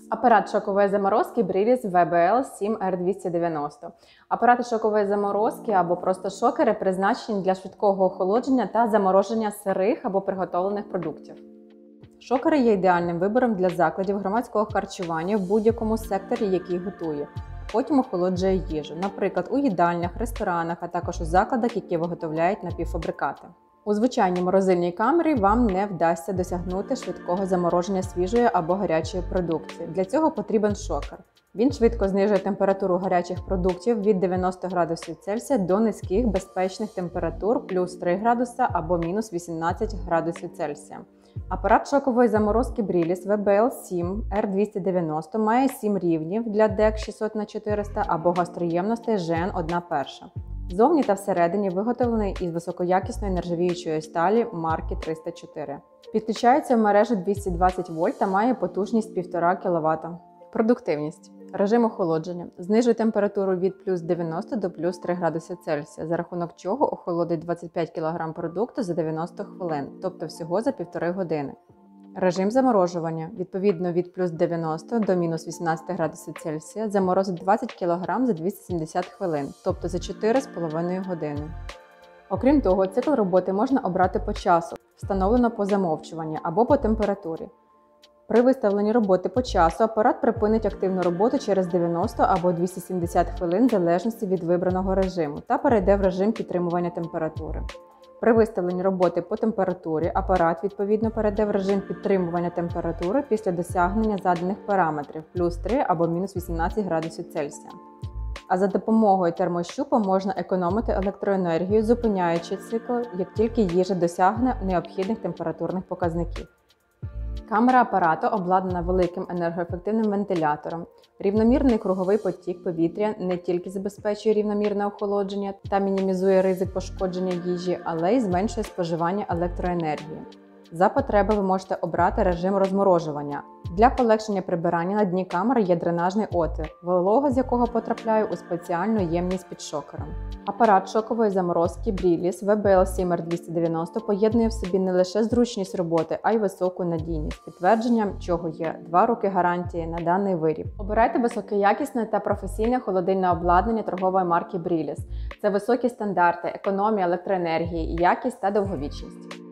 Апарат шокової заморозки Brilis VBL7R290. Апарати шокової заморозки або просто шокери призначені для швидкого охолодження та замороження сирих або приготовлених продуктів. Шокери є ідеальним вибором для закладів громадського харчування в будь-якому секторі, який готує. Потім охолоджує їжу, наприклад, у їдальнях, ресторанах, а також у закладах, які виготовляють напівфабрикати. У звичайній морозильній камері вам не вдасться досягнути швидкого замороження свіжої або гарячої продукції. Для цього потрібен шокер. Він швидко знижує температуру гарячих продуктів від 90 градусів Цельсія до низьких безпечних температур плюс 3 градуса або мінус 18 градусів Цельсія. Апарат шокової заморозки Brilis VBL7R290 має 7 рівнів для DEC 600х400 або гостроємностей ЖН 1/1. Зовні та всередині виготовлений із високоякісної нержавіючої сталі марки 304. Підключається в мережу 220 вольт та має потужність 1,5 кВт. Продуктивність. Режим охолодження. Знижує температуру від плюс 90 до плюс 3 градуси Цельсія, за рахунок чого охолодить 25 кг продукту за 90 хвилин, тобто всього за 1,5 години. Режим заморожування. Відповідно від плюс 90 до мінус 18 градусів Цельсія заморозить 20 кг за 270 хвилин, тобто за 4,5 години. Окрім того, цикл роботи можна обрати по часу, встановлено по замовчуванню або по температурі. При виставленні роботи по часу апарат припинить активну роботу через 90 або 270 хвилин в залежності від вибраного режиму та перейде в режим підтримування температури. При виставленні роботи по температурі апарат відповідно перейде в режим підтримування температури після досягнення заданих параметрів плюс 3 або мінус 18 градусів Цельсія. А за допомогою термощупа можна економити електроенергію, зупиняючи цикл, як тільки їжа досягне необхідних температурних показників. Камера апарату обладнана великим енергоефективним вентилятором. Рівномірний круговий потік повітря не тільки забезпечує рівномірне охолодження та мінімізує ризик пошкодження їжі, але й зменшує споживання електроенергії. За потреби ви можете обрати режим розморожування. Для полегшення прибирання на дні камери є дренажний отвір, волога з якого потрапляє у спеціальну ємність під шокером. Апарат шокової заморозки Brilis VBL7R290 поєднує в собі не лише зручність роботи, а й високу надійність, підтвердженням чого є 2 роки гарантії на даний виріб. Обирайте високоякісне та професійне холодильне обладнання торгової марки Brilis. Це високі стандарти, економія електроенергії, якість та довговічність.